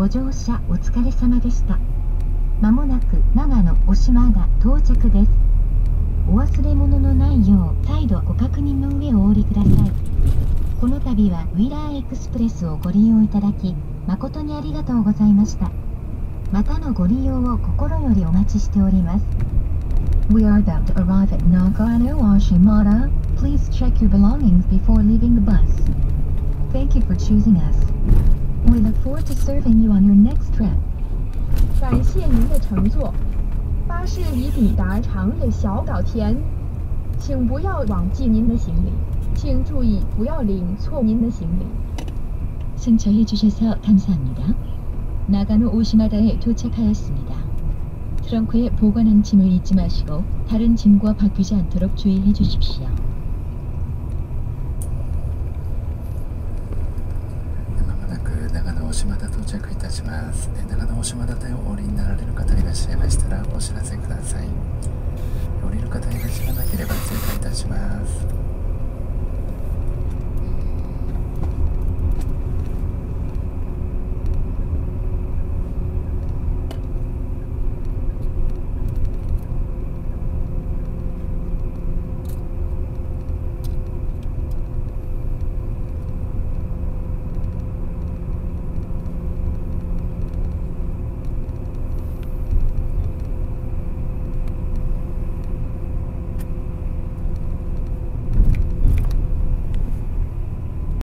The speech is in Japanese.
ご乗車お疲れ様でした。まもなく長野大島田到着です。お忘れ物のないよう再度ご確認の上お降りください。この度はウィラーエクスプレスをご利用いただき誠にありがとうございました。またのご利用を心よりお待ちしております。We are about to arrive at Nagano Oshimata. Please check your belongings before leaving the bus. Thank you for choosing us. We look forward to serving you on your next trip. 感谢您的乘坐，巴士已抵达长野小岛田，请不要忘记您的行李，请注意不要领错您的行李。 승차해 주셔서 감사합니다. 나가노 오시마다에 도착하였습니다. 트렁크에 보관한 짐을 잊지 마시고 다른 짐과 바뀌지 않도록 주의해 주십시오. まもなく長野大島田到着いたします。長野大島田でお降りになられる方いらっしゃいましたらお知らせください。